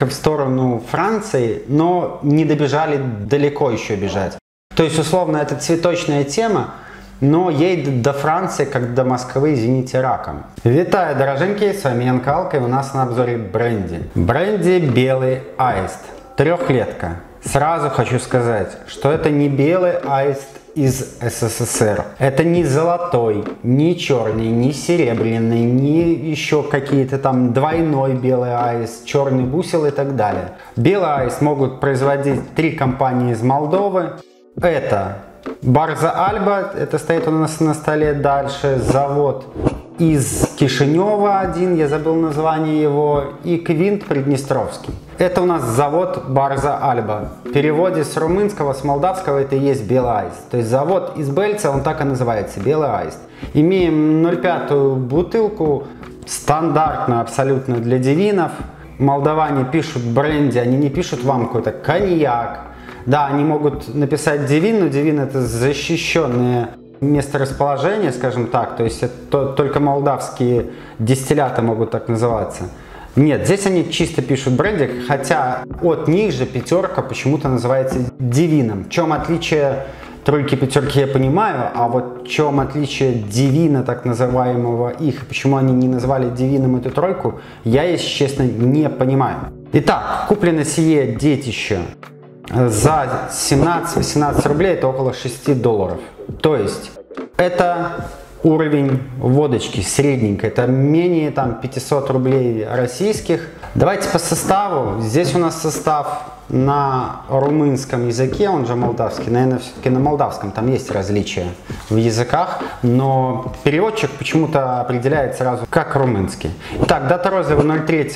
в сторону Франции, но не добежали далеко еще бежать. То есть, условно, это цветочная тема, но едет до Франции, как до Москвы, извините, раком. Витаю, дороженькие, с вами Ян Калка, и у нас на обзоре бренди. Бренди белый аист, трехлетка. Сразу хочу сказать, что это не белый аист из СССР. Это не золотой, не черный, не серебряный, не еще какие-то там двойной белый аист, черный бусел и так далее. Белый аист могут производить 3 компании из Молдовы. Это Барза Альба, это стоит у нас на столе дальше, завод из Кишинева один, я забыл название его, и Квинт Приднестровский. Это у нас завод Барза Альба. В переводе с румынского, с молдавского это и есть белый аист. То есть завод из Бельца, он так и называется, белый аист. Имеем 0,5 бутылку, стандартную абсолютно для дивинов. Молдаване пишут бренди, они не пишут вам какой-то коньяк. Да, они могут написать дивин, но дивин это защищенное месторасположение, скажем так. То есть это только молдавские дистилляты могут так называться. Нет, здесь они чисто пишут бренди, хотя от них же пятерка почему-то называется дивином. В чем отличие тройки, пятерки, я понимаю, а вот в чем отличие дивина, так называемого их, почему они не назвали дивином эту тройку, я, если честно, не понимаю. Итак, куплено сие детище за 17-18 рублей, это около 6 долларов. То есть это уровень водочки средненькой, это менее там 500 рублей российских. Давайте по составу. Здесь у нас состав на румынском языке, он же молдавский, наверное, все-таки на молдавском, там есть различия в языках, но переводчик почему-то определяет сразу как румынский. Итак, дата розлива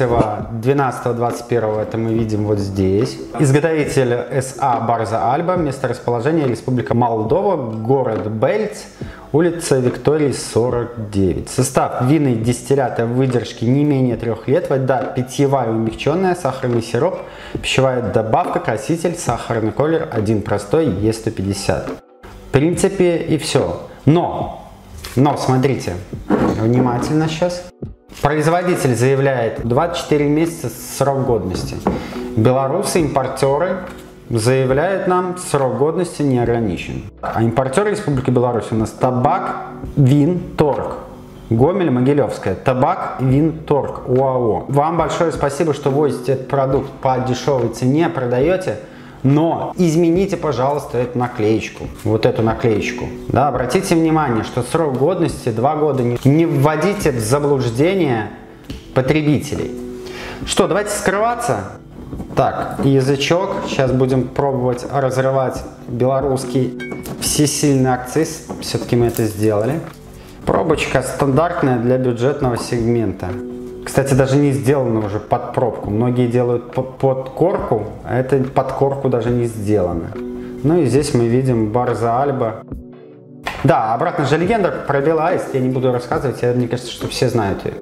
03.12.21, это мы видим вот здесь. Изготовитель СА Барза Альба, месторасположение Республика Молдова, город Бельц, улица Виктории 49. Состав: винный дистиллят выдержки не менее 3 лет, вода питьевая умягченная, сахарный сироп, пищевая добавка, краситель, сахарный колер, один простой, Е150. В принципе и все. Но смотрите, внимательно сейчас. Производитель заявляет 24 месяца срок годности. Белорусы, импортеры, заявляет нам, срок годности не ограничен. А импортеры Республики Беларусь у нас Табак Вин Торг. Гомель, Могилевская. Табак Вин Торг ОАО. Вам большое спасибо, что возите этот продукт по дешевой цене, продаете. Но измените, пожалуйста, эту наклеечку. Вот эту наклеечку. Да, обратите внимание, что срок годности 2 года. Не вводите в заблуждение потребителей. Что, давайте скрываться. Так, язычок. Сейчас будем пробовать разрывать белорусский всесильный акциз. Все-таки мы это сделали. Пробочка стандартная для бюджетного сегмента. Кстати, даже не сделана уже под пробку. Многие делают под корку, а это под корку даже не сделано. Ну и здесь мы видим Барза Альба. Да, обратно же легенда про белый аист я не буду рассказывать. Мне кажется, что все знают ее.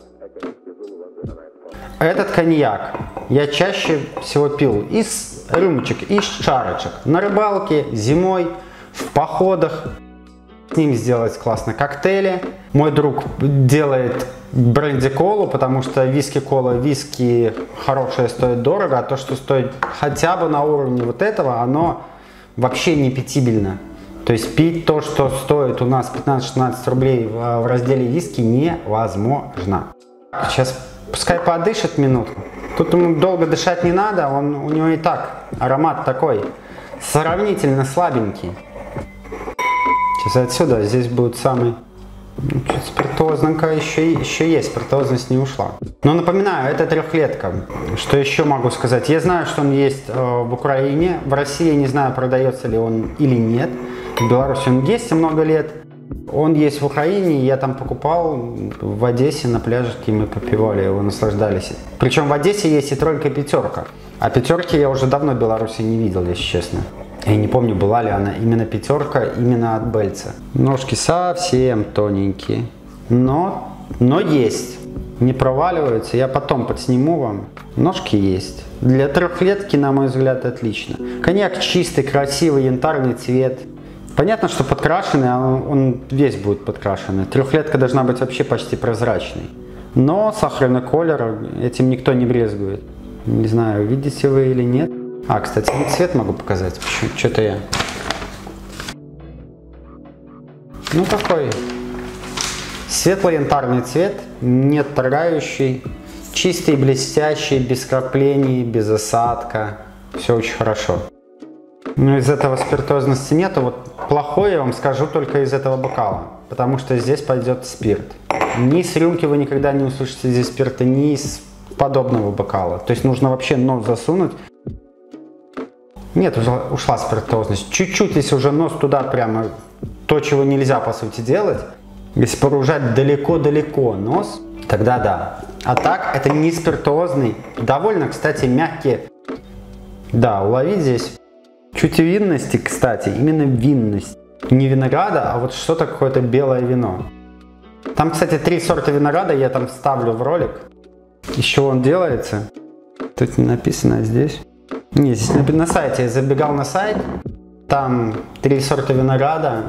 Этот коньяк я чаще всего пил из рюмочек, из чарочек. На рыбалке, зимой, в походах. С ним сделать классно коктейли. Мой друг делает бренди-колу, потому что виски-кола, виски хорошее стоит дорого, а то, что стоит хотя бы на уровне вот этого, оно вообще не питибельно. То есть пить то, что стоит у нас 15-16 рублей в разделе виски, невозможно. Сейчас пускай подышит минутку. Тут ему долго дышать не надо, у него и так аромат такой сравнительно слабенький. Сейчас отсюда, здесь будет самый... спиртуозненько еще есть, спиртуозность не ушла. Но напоминаю, это трехлетка. Что еще могу сказать? Я знаю, что он есть в Украине. В России не знаю, продается ли он или нет. В Беларуси он есть много лет. Он есть в Украине, я там покупал в Одессе на пляжике, мы попивали его, наслаждались. Причем в Одессе есть и тройка, и пятерка. А пятерки я уже давно в Беларуси не видел, если честно. Я не помню, была ли она именно пятерка, именно от Бельца. Ножки совсем тоненькие, но есть. Не проваливаются, я потом подсниму вам. Ножки есть. Для трехлетки, на мой взгляд, отлично. Коньяк чистый, красивый, янтарный цвет. Понятно, что подкрашенный, он весь будет подкрашенный. Трехлетка должна быть вообще почти прозрачной. Но сахарный колер, этим никто не брезгует. Не знаю, видите вы или нет. А, кстати, цвет могу показать. Что-то я... Ну, такой светло-янтарный цвет, не отторгающий, чистый, блестящий, без краплений, без осадка. Все очень хорошо. Но из этого спиртозности нету. Вот плохое я вам скажу только из этого бокала, потому что здесь пойдет спирт. Ни с рюмки вы никогда не услышите здесь спирта, ни из подобного бокала. То есть нужно вообще нос засунуть. Нет, ушла спиртозность. Чуть-чуть, если уже нос туда прямо, то, чего нельзя по сути делать. Если погружать далеко-далеко нос, тогда да. А так, это не спиртозный. Довольно, кстати, мягкие. Да, уловить здесь чуть винности, кстати, именно винность. Не винограда, а вот что-то какое-то белое вино. Там, кстати, 3 сорта винограда, я там вставлю в ролик. Из чего он делается. Тут не написано, а здесь. Не, здесь на сайте. Я забегал на сайт. Там 3 сорта винограда.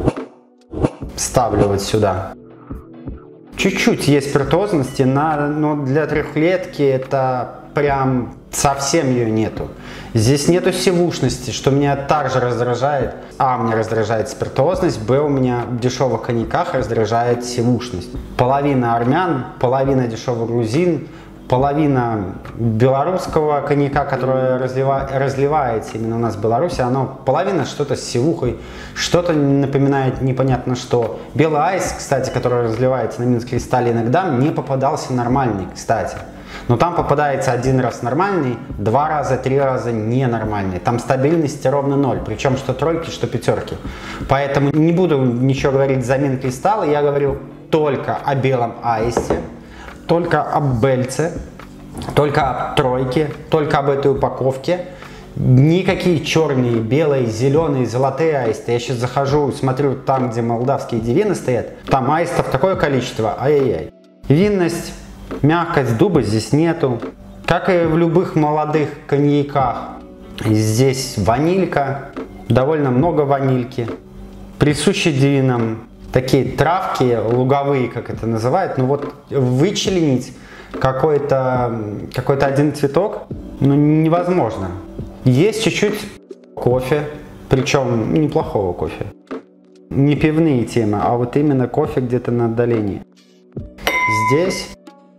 Ставлю вот сюда. Чуть-чуть есть спиртозности, но для трехлетки это прям совсем ее нету. Здесь нету сивушности, что меня также раздражает. А, меня раздражает спиртозность, Б, у меня в дешевых коньяках раздражает сивушность. Половина армян, половина дешевых грузин, половина белорусского коньяка, который разливается именно у нас в Беларуси, оно половина что-то с сивухой, что-то напоминает непонятно что. Белый айс, кстати, который разливается на Минск Кристалле иногда, мне попадался нормальный, кстати. Но там попадается 1 раз нормальный, 2 раза, 3 раза ненормальный. Там стабильности ровно 0, причем что тройки, что пятерки. Поэтому не буду ничего говорить за Минск Кристалл, я говорю только о белом аисте. Только об Бельце, только об тройке, только об этой упаковке. Никакие черные, белые, зеленые, золотые аисты. Я сейчас захожу, смотрю там, где молдавские дивины стоят. Там аистов такое количество, ай-яй-яй. Винность, мягкость, дуба здесь нету. Как и в любых молодых коньяках. Здесь ванилька, довольно много ванильки. Присущи дивинам такие травки луговые, как это называют, ну вот вычленить какой-то один цветок, ну невозможно. Есть чуть-чуть кофе, причем неплохого кофе. Не пивные темы, а вот именно кофе где-то на отдалении. Здесь,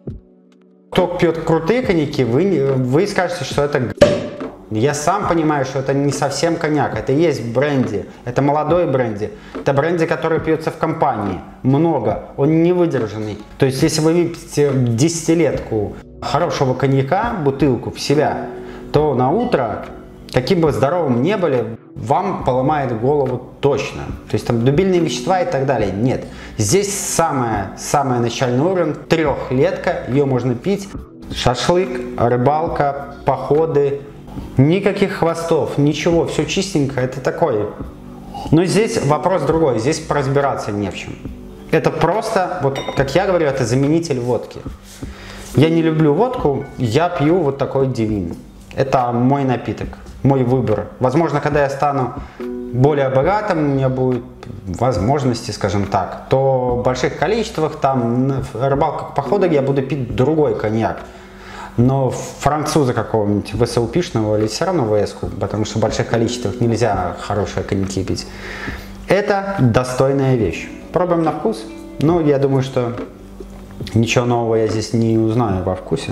кто пьет крутые коньяки, вы скажете, что это... Я сам понимаю, что это не совсем коньяк, это и есть бренди, это молодой бренди, это бренди, который пьется в компании, много, он не выдержанный. То есть, если вы выпьете десятилетку хорошего коньяка, бутылку в себя, то на утро, каким бы здоровым не были, вам поломает голову точно. То есть, там дубильные вещества и так далее, нет. Здесь самый начальный уровень, трехлетка, ее можно пить, шашлык, рыбалка, походы. Никаких хвостов, ничего, все чистенько, это такое. Но здесь вопрос другой, здесь поразбираться не в чем. Это просто, вот как я говорю, это заменитель водки. Я не люблю водку, я пью вот такой дивин. Это мой напиток, мой выбор. Возможно, когда я стану более богатым, у меня будут возможности, скажем так, то в больших количествах, там, на рыбалках, походах я буду пить другой коньяк. Но француза какого-нибудь ВСУПшного или все равно ВСку, потому что в больших количествах нельзя хорошие коньяки пить. Это достойная вещь. Пробуем на вкус. Ну, я думаю, что ничего нового я здесь не узнаю во вкусе.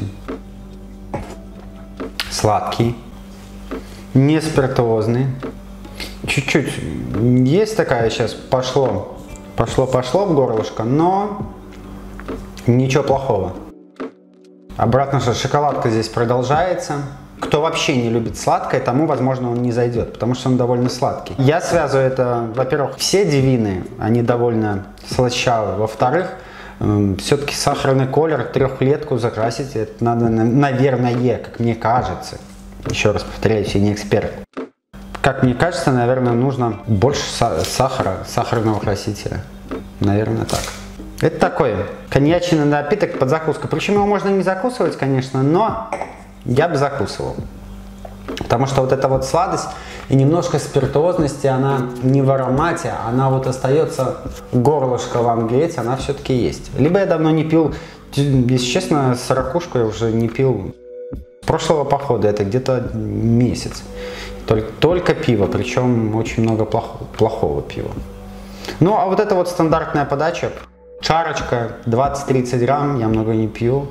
Сладкий. Не спиртозный. Чуть-чуть есть такая сейчас, пошло в горлышко, но ничего плохого. Обратно же шоколадка здесь продолжается. Кто вообще не любит сладкое, тому, возможно, он не зайдет, потому что он довольно сладкий. Я связываю это, во-первых, все дивины, они довольно слащавые. Во-вторых, все-таки сахарный колер, трехлетку закрасить, это надо, наверное, как мне кажется. Еще раз повторяюсь, я не эксперт. Как мне кажется, наверное, нужно больше сахара, сахарного красителя. Наверное, так. Это такой коньячный напиток под закуску. Причем его можно не закусывать, конечно, но я бы закусывал. Потому что вот эта вот сладость и немножко спиртуозности, она не в аромате, она вот остается, горлышко вам греть, она все-таки есть. Либо я давно не пил, если честно, сорокушку я уже не пил прошлого похода, это где-то месяц. Только пиво, причем очень много плохого пива. Ну, а вот это вот стандартная подача. Чарочка, 20-30 грамм, я много не пью.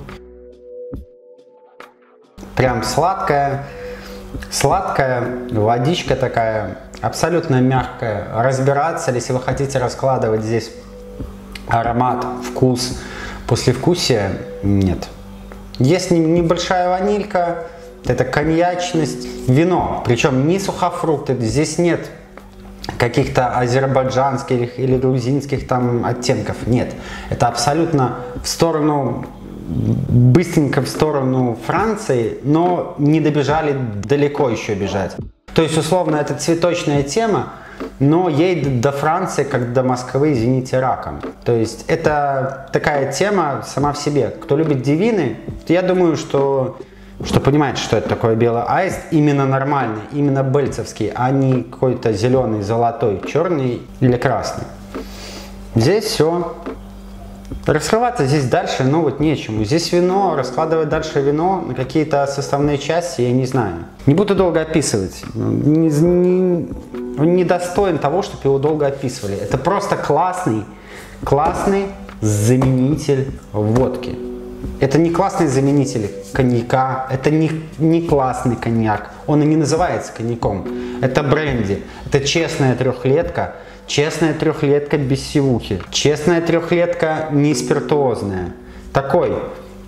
Прям сладкая, водичка такая, абсолютно мягкая. Разбираться, если вы хотите раскладывать здесь аромат, вкус, послевкусие, нет. Есть небольшая ванилька, это коньячность, вино, причем не сухофрукты, здесь нет каких-то азербайджанских или грузинских там оттенков, нет. Это абсолютно в сторону, быстренько в сторону Франции, но не добежали далеко еще бежать. То есть, условно, это цветочная тема, но ей до Франции, как до Москвы, извините, раком. То есть, это такая тема сама в себе. Кто любит Divine, я думаю, что понимает, что это такое белый аист, именно нормальный, именно бельцевский, а не какой-то зеленый, золотой, черный или красный. Здесь все. Раскрываться здесь дальше, ну вот нечему. Здесь вино, раскладывать дальше вино на какие-то составные части, я не знаю. Не буду долго описывать. Он не достоин того, чтобы его долго описывали. Это просто классный заменитель водки. Это не классный заменитель коньяка, это не классный коньяк. Он и не называется коньяком. Это бренди, это честная трехлетка. Честная трехлетка без сивухи. Честная трехлетка не спиртуозная. Такой,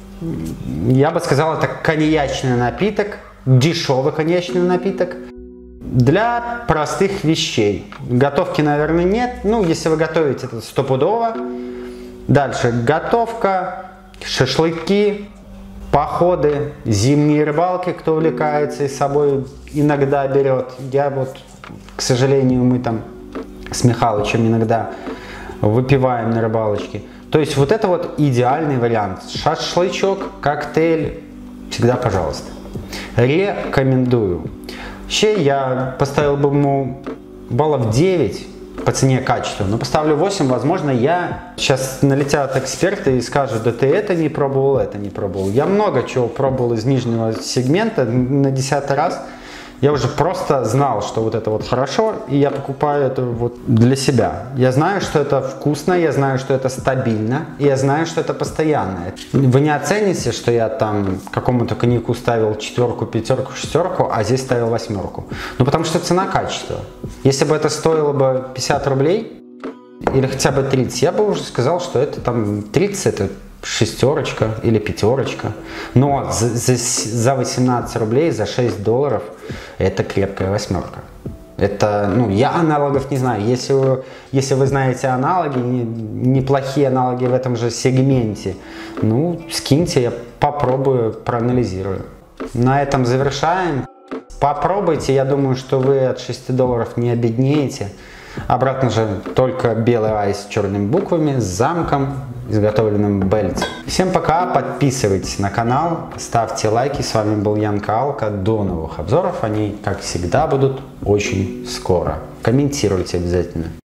я бы сказал, это коньячный напиток, дешевый коньячный напиток для простых вещей. Готовки, наверное, нет. Ну, если вы готовите, это стопудово. Дальше готовка, шашлыки, походы, зимние рыбалки, кто увлекается и с собой иногда берет. Я вот, к сожалению, мы там с Михалычем иногда выпиваем на рыбалочке. То есть вот это вот идеальный вариант. Шашлычок, коктейль, всегда пожалуйста. Рекомендую. Вообще я поставил бы ему баллов 9 по цене качества, но поставлю 8, возможно, я сейчас налетят эксперты и скажут, да ты это не пробовал, это не пробовал. Я много чего пробовал из нижнего сегмента на 10-й раз. Я уже просто знал, что вот это вот хорошо, и я покупаю это вот для себя. Я знаю, что это вкусно, я знаю, что это стабильно, и я знаю, что это постоянно. Вы не оцените, что я там какому-то коньяку ставил 4, 5, 6, а здесь ставил 8. Ну, потому что цена-качество. Если бы это стоило бы 50 рублей, или хотя бы 30, я бы уже сказал, что это там 30, это 6 или 5. Но за 18 рублей, за 6 долларов это крепкая 8. Это, ну, я аналогов не знаю. Если вы знаете аналоги, неплохие аналоги в этом же сегменте, ну, скиньте, я попробую, проанализирую. На этом завершаем. Попробуйте, я думаю, что вы от 6 долларов не обеднеете. Обратно же только белый айс с черными буквами, с замком, изготовленным в Бельце. Всем пока, подписывайтесь на канал, ставьте лайки. С вами был Ян Каалка. До новых обзоров, они, как всегда, будут очень скоро. Комментируйте обязательно.